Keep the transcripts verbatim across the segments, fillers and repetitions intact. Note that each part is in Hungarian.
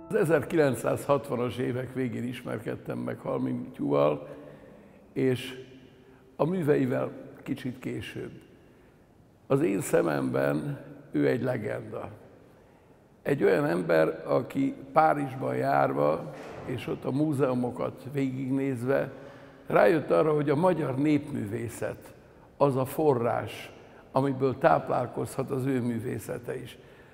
Az ezerkilencszázhatvanas évek végén ismerkedtem meg Halmi Mityúval, és a műveivel kicsit később. Az én szememben ő egy legenda. Egy olyan ember, aki Párizsban járva, és ott a múzeumokat végignézve, rájött arra, hogy a magyar népművészet az a forrás, amiből táplálkozhat az ő művészete is.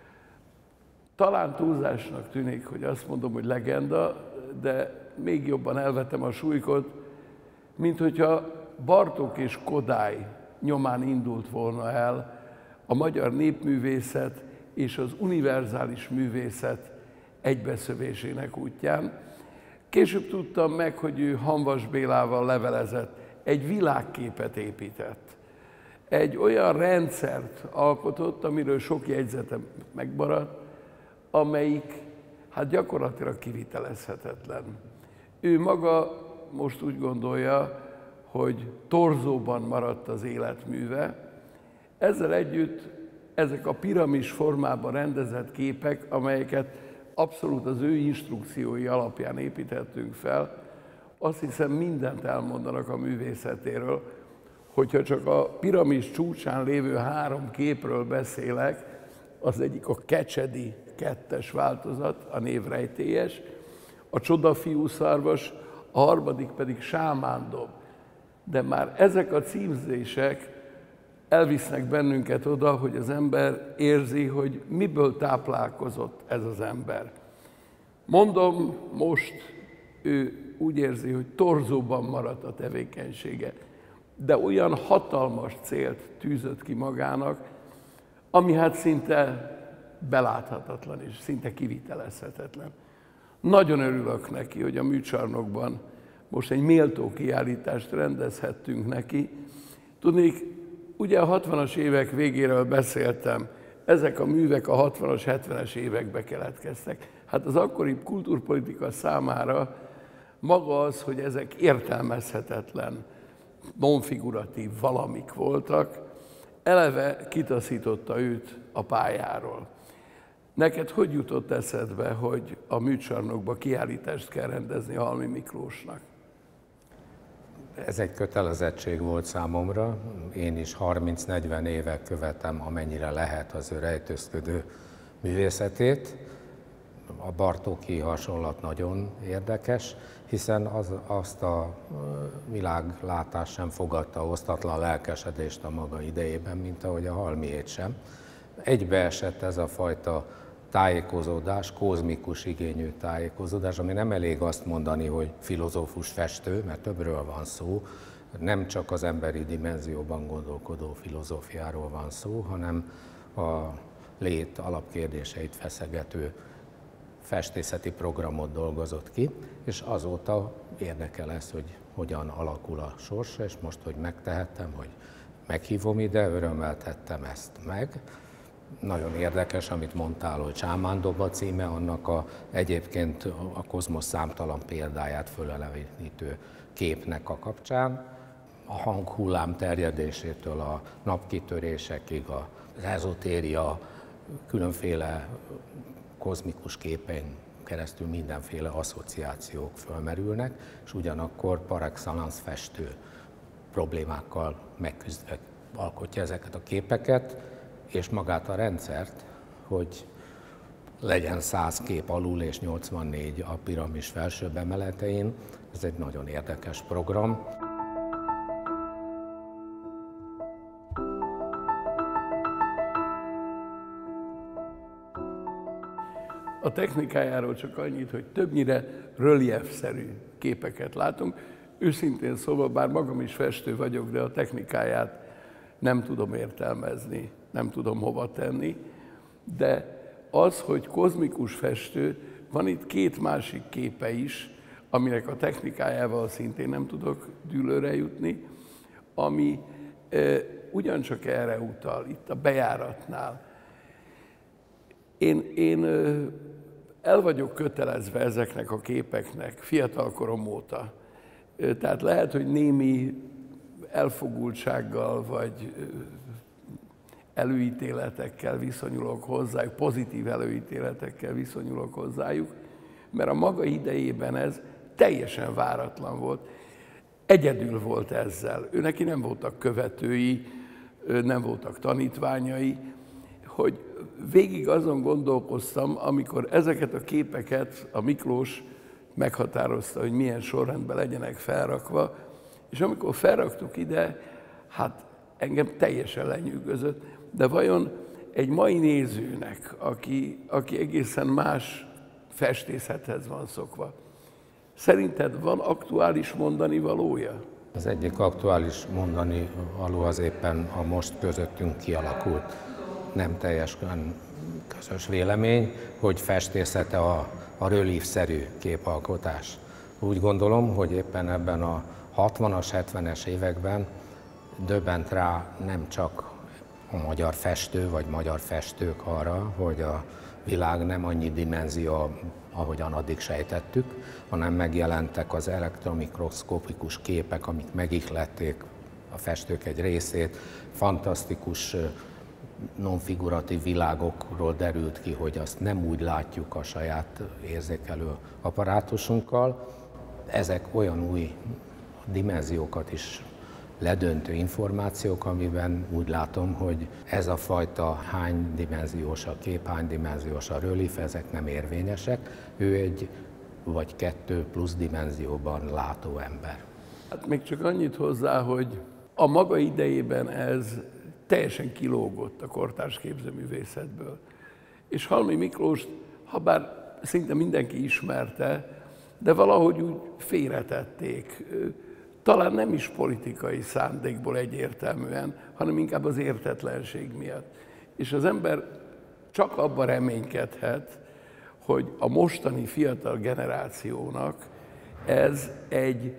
Talán túlzásnak tűnik, hogy azt mondom, hogy legenda, de még jobban elvetem a súlykot, mint hogyha Bartók és Kodály nyomán indult volna el a magyar népművészet és az univerzális művészet egybeszövésének útján. Később tudtam meg, hogy ő Hamvas Bélával levelezett, egy világképet épített. Egy olyan rendszert alkotott, amiről sok jegyzetem megmaradt, amelyik hát gyakorlatilag kivitelezhetetlen. Ő maga most úgy gondolja, hogy torzóban maradt az életműve. Ezzel együtt ezek a piramis formában rendezett képek, amelyeket abszolút az ő instrukciói alapján építettünk fel, azt hiszem mindent elmondanak a művészetéről. Hogyha csak a piramis csúcsán lévő három képről beszélek, az egyik a Kecsedi kettes változat, a névrejtélyes, a Csodafiú szarvas, a harmadik pedig Sámándob. De már ezek a címzések elvisznek bennünket oda, hogy az ember érzi, hogy miből táplálkozott ez az ember. Mondom, most ő úgy érzi, hogy torzóban maradt a tevékenysége, de olyan hatalmas célt tűzött ki magának, ami hát szinte beláthatatlan és szinte kivitelezhetetlen. Nagyon örülök neki, hogy a műcsarnokban most egy méltó kiállítást rendezhettünk neki. Tudnék, ugye a hatvanas évek végéről beszéltem, ezek a művek a hatvanas, hetvenes évekbe keletkeztek. Hát az akkori kultúrpolitika számára maga az, hogy ezek értelmezhetetlen, nonfiguratív valamik voltak, eleve kitaszította őt a pályáról. Neked hogy jutott eszedbe, hogy a műcsarnokba kiállítást kell rendezni Halmi Miklósnak? Ez egy kötelezettség volt számomra. Én is harminc-negyven éve követem, amennyire lehet az ő rejtőzködő művészetét. A Bartóki hasonlat nagyon érdekes, hiszen az, azt a világlátást sem fogadta osztatlan lelkesedést a maga idejében, mint ahogy a Halmiét sem. Egybeesett ez a fajta tájékozódás, kozmikus igényű tájékozódás, ami nem elég azt mondani, hogy filozófus festő, mert többről van szó, nem csak az emberi dimenzióban gondolkodó filozófiáról van szó, hanem a lét alapkérdéseit feszegető festészeti programot dolgozott ki, és azóta érdekel ez, hogy hogyan alakul a sorsa, és most, hogy megtehettem, hogy meghívom ide, örömmel tettem ezt meg. Nagyon érdekes, amit mondtál, hogy Sámándob a címe, annak a, egyébként a kozmosz számtalan példáját fölelevenítő képnek a kapcsán. A hanghullám terjedésétől a napkitörésekig, az ezotéria különféle kozmikus képen keresztül mindenféle asszociációk fölmerülnek, és ugyanakkor par excellence festő problémákkal megküzdve alkotja ezeket a képeket, és magát a rendszert, hogy legyen száz kép alul és nyolcvannégy a piramis felsőbb emeletein. Ez egy nagyon érdekes program. A technikájáról csak annyit, hogy többnyire reliefszerű képeket látunk. Őszintén szóval, bár magam is festő vagyok, de a technikáját nem tudom értelmezni, nem tudom hova tenni, de az, hogy kozmikus festő, van itt két másik képe is, aminek a technikájával szintén nem tudok dűlőre jutni, ami e, ugyancsak erre utal, itt a bejáratnál. Én, én el vagyok kötelezve ezeknek a képeknek fiatalkorom óta. Tehát lehet, hogy némi elfogultsággal vagy előítéletekkel viszonyulok hozzájuk, pozitív előítéletekkel viszonyulok hozzájuk, mert a maga idejében ez teljesen váratlan volt. Egyedül volt ezzel. Ő neki nem voltak követői, nem voltak tanítványai, hogy végig azon gondolkoztam, amikor ezeket a képeket a Miklós meghatározta, hogy milyen sorrendben legyenek felrakva, és amikor felraktuk ide, hát engem teljesen lenyűgözött, de vajon egy mai nézőnek, aki, aki egészen más festészethez van szokva, szerinted van aktuális mondani valója? Az egyik aktuális mondani való az éppen a most közöttünk kialakult, nem teljesen közös vélemény, hogy festészete a, a rölífszerű képalkotás. Úgy gondolom, hogy éppen ebben a hatvanas, hetvenes években döbbent rá nem csak a magyar festő vagy magyar festők arra, hogy a világ nem annyi dimenzió, ahogyan addig sejtettük, hanem megjelentek az elektromikroszkopikus képek, amik megihlették a festők egy részét, fantasztikus nonfiguratív világokról derült ki, hogy azt nem úgy látjuk a saját érzékelő apparátusunkkal. Ezek olyan új dimenziókat is ledöntő információk, amiben úgy látom, hogy ez a fajta hány dimenziós a kép, hány dimenziós a rölíf, ezek nem érvényesek. Ő egy vagy kettő plusz dimenzióban látó ember. Hát még csak annyit hozzá, hogy a maga idejében ez teljesen kilógott a kortárs képzőművészetből. És Halmi Miklóst, habár szinte mindenki ismerte, de valahogy úgy félretették. Talán nem is politikai szándékból egyértelműen, hanem inkább az értetlenség miatt. És az ember csak abban reménykedhet, hogy a mostani fiatal generációnak ez egy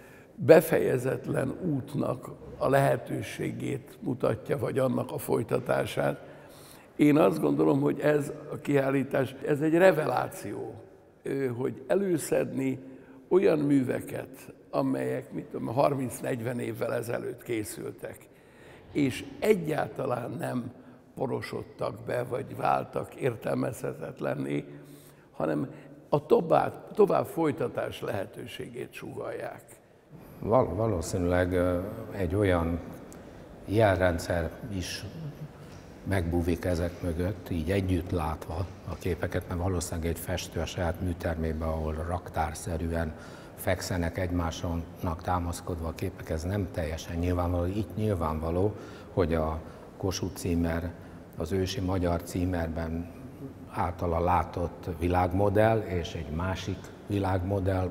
befejezetlen útnak a lehetőségét mutatja, vagy annak a folytatását. Én azt gondolom, hogy ez a kiállítás, ez egy reveláció, hogy előszedni olyan műveket, amelyek mit tudom, harminc-negyven évvel ezelőtt készültek, és egyáltalán nem porosodtak be, vagy váltak értelmezhetetlenné, hanem a tovább, tovább folytatás lehetőségét sugallják. Val- valószínűleg egy olyan jelrendszer is megbúvik ezek mögött, így együtt látva a képeket, mert valószínűleg egy festő a saját műtermében, ahol raktárszerűen fekszenek egymásonnak támaszkodva a képek, ez nem teljesen nyilvánvaló. Itt nyilvánvaló, hogy a Kossuth címer, az ősi magyar címerben általa látott világmodell és egy másik világmodell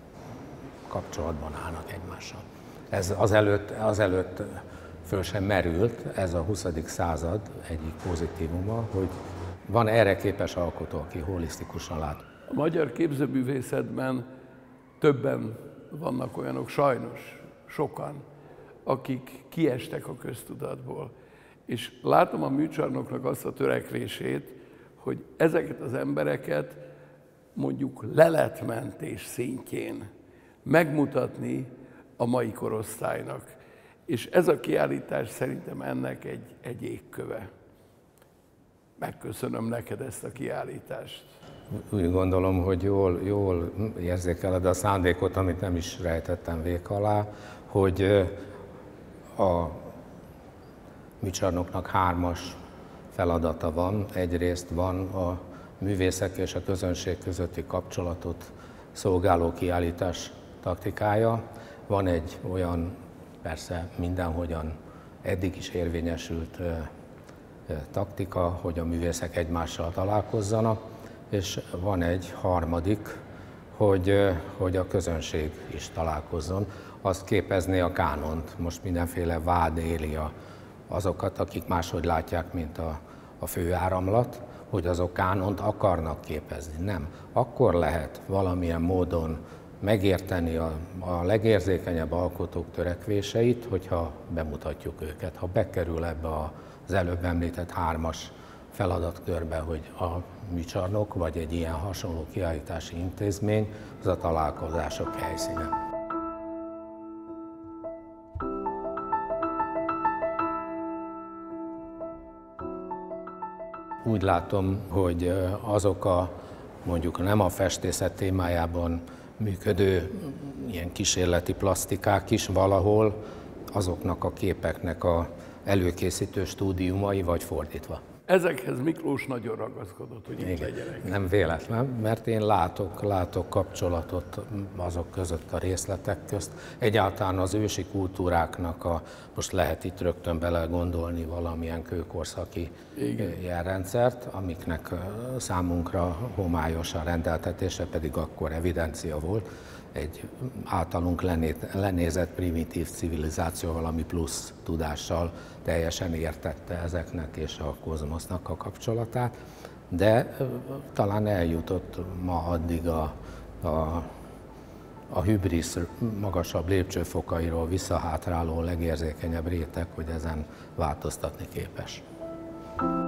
kapcsolatban állnak egymással. Ez azelőtt, azelőtt föl sem merült, ez a huszadik század egyik pozitívuma, hogy van erre képes alkotó, aki holisztikusan lát. A magyar képzőművészetben többen vannak olyanok, sajnos, sokan, akik kiestek a köztudatból. És látom a műcsarnoknak azt a törekvését, hogy ezeket az embereket mondjuk leletmentés szintjén megmutatni a mai korosztálynak. És ez a kiállítás szerintem ennek egy, egy égköve. Megköszönöm neked ezt a kiállítást. Úgy gondolom, hogy jól, jól érzékeled a szándékot, amit nem is rejtettem vék alá, hogy a műcsarnoknak hármas feladata van. Egyrészt van a művészek és a közönség közötti kapcsolatot szolgáló kiállítás taktikája. Van egy olyan, persze mindenhogyan eddig is érvényesült taktika, hogy a művészek egymással találkozzanak, és van egy harmadik, hogy, hogy a közönség is találkozzon. Azt képezné a kánont. Most mindenféle vád éli a, azokat, akik máshogy látják, mint a, a főáramlat, hogy azok kánont akarnak képezni. Nem. Akkor lehet valamilyen módon megérteni a, a legérzékenyebb alkotók törekvéseit, hogyha bemutatjuk őket. Ha bekerül ebbe az előbb említett hármas feladatkörbe, hogy a műcsarnok vagy egy ilyen hasonló kiállítási intézmény, az a találkozások helyszíne. Úgy látom, hogy azok a mondjuk nem a festészet témájában működő ilyen kísérleti plasztikák is valahol azoknak a képeknek a előkészítő stúdiumai, vagy fordítva. Ezekhez Miklós nagyon ragaszkodott, hogy itt legyenek. Nem véletlen, mert én látok, látok kapcsolatot azok között, a részletek közt. Egyáltalán az ősi kultúráknak a, most lehet itt rögtön belegondolni valamilyen kőkorszaki jelrendszert, amiknek számunkra homályos a rendeltetése, pedig akkor evidencia volt. Egy általunk lenézett primitív civilizáció valami plusz tudással teljesen értette ezeknek és a kozmosznak a kapcsolatát, de talán eljutott ma addig a, a, a hübrisz magasabb lépcsőfokairól visszahátráló legérzékenyebb réteg, hogy ezen változtatni képes.